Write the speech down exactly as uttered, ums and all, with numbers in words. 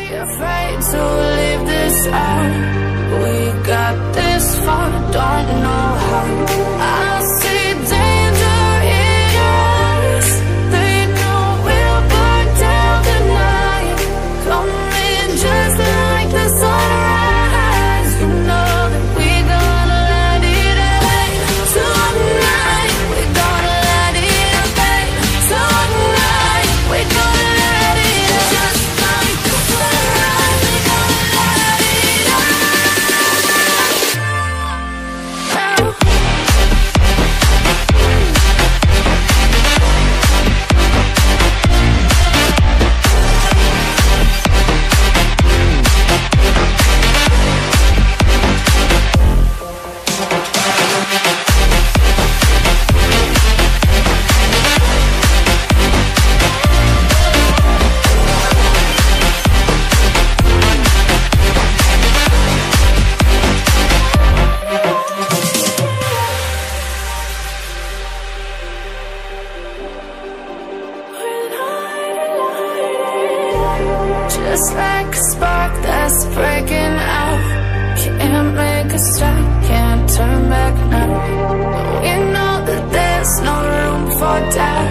Afraid to leave this out. We got this far, don't know how. I see danger in your eyes. They know we'll burn down the night. Coming just like the sunrise. You know that we gonna let it rain. Tonight, we gonna let it rain. Tonight, we gonna let it rain. Just like the sunrise, we gonna let it rain. Just like a spark that's breaking out. Can't make a stop, can't turn back now. We know that there's no room for doubt.